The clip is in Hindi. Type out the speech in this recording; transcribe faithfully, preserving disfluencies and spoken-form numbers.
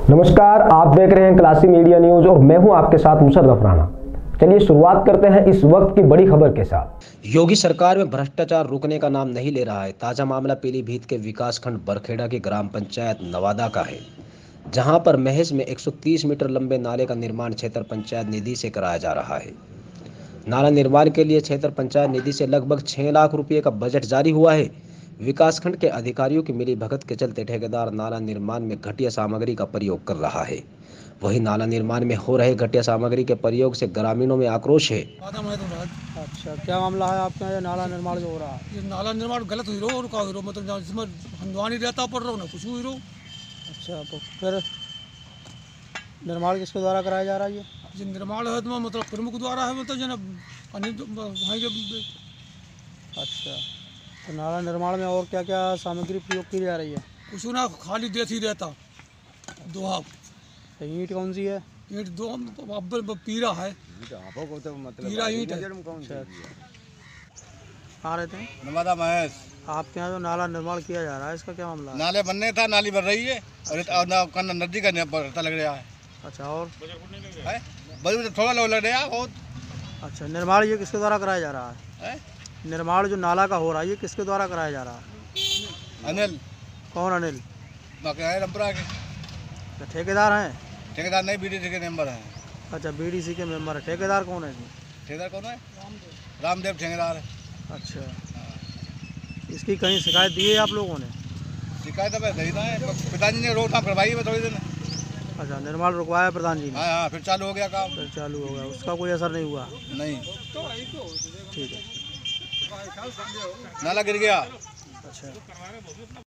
नमस्कार, आप देख रहे हैं क्लासी मीडिया न्यूज और मैं हूं आपके साथ मुशर्रफ राणा। चलिए शुरुआत करते हैं इस वक्त की बड़ी खबर के साथ। योगी सरकार में भ्रष्टाचार रुकने का नाम नहीं ले रहा है। ताजा मामला पीलीभीत के विकासखंड बरखेड़ा की ग्राम पंचायत नवादा का है, जहां पर महज में एक सौ तीस मीटर लंबे नाले का निर्माण क्षेत्र पंचायत निधि से कराया जा रहा है। नाला निर्माण के लिए क्षेत्र पंचायत निधि से लगभग छह लाख रुपए का बजट जारी हुआ है। विकासखंड के अधिकारियों की मिली भगत के चलते ठेकेदार नाला निर्माण में घटिया सामग्री का प्रयोग कर रहा है। वही नाला निर्माण में हो रहे घटिया सामग्री के प्रयोग से ग्रामीणों में आक्रोश है। अच्छा, क्या मामला है आपके यहाँ? नाला निर्माण जो हो रहा है, ये नाला निर्माण गलत हुई रहो और का हुई रहो, मतलब जिसमें हंदवानी रहता पड़ रहा हो ना कुछ हुई रहो। अच्छा, तो फिर निर्माण किसके द्वारा कराया जा रहा है? ये ये निर्माण है तो मतलब प्रमुख द्वारा है, मतलब जना वहीं के। अच्छा, तो नाला निर्माण में और क्या क्या सामग्री प्रयोग की जा रही है? कुछ ना खाली देती रहता दोहा। तो ईंट कौन सी है? ईंट दो अब पीरा है, पीरा ईंट है। अच्छा, कहाँ रहते हैं? नवादा महेश। आपके यहाँ जो नाला निर्माण किया जा रहा है, इसका क्या मामला है? नाले बनने था, नाली बन रही है और नदी का पता लग रहा है। अच्छा, और है बजट थोड़ा लो लग रहा है बहुत। अच्छा, निर्माण ये किसके द्वारा कराया जा रहा है? है निर्माण जो नाला का हो रहा है, ये किसके द्वारा कराया जा रहा है? अनिल। कौन अनिल? बाकी है रंपरा के अच्छा, ठेकेदार हैं? ठेकेदार नहीं, बीडीसी के मेंबर हैं। अच्छा, बीडीसी के मेंबर है। ठेकेदार कौन है इसमें? ठेकेदार कौन है? रामदेव ठेकेदार है। अच्छा, इसकी कहीं शिकायत दी है आप लोगों ने? शिकायत अब दही था, पिताजी ने रोड काम करवाई है थोड़ी दिन। अच्छा, निर्माण रुकवाया प्रधान जी ने? हाँ हाँ, फिर चालू हो गया काम। फिर चालू हो गया, उसका कोई असर नहीं हुआ? नहीं, ठीक है। नाला गिर गया। अच्छा।